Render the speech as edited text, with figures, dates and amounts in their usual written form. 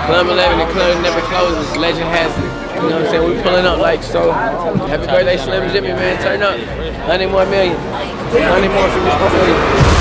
Club 11, the club never closes. Legend has it. You know what I'm saying? We pulling up like so. Happy birthday, Slim Jimmy, man. Turn up. 100 more million. 100 more from this portfolio.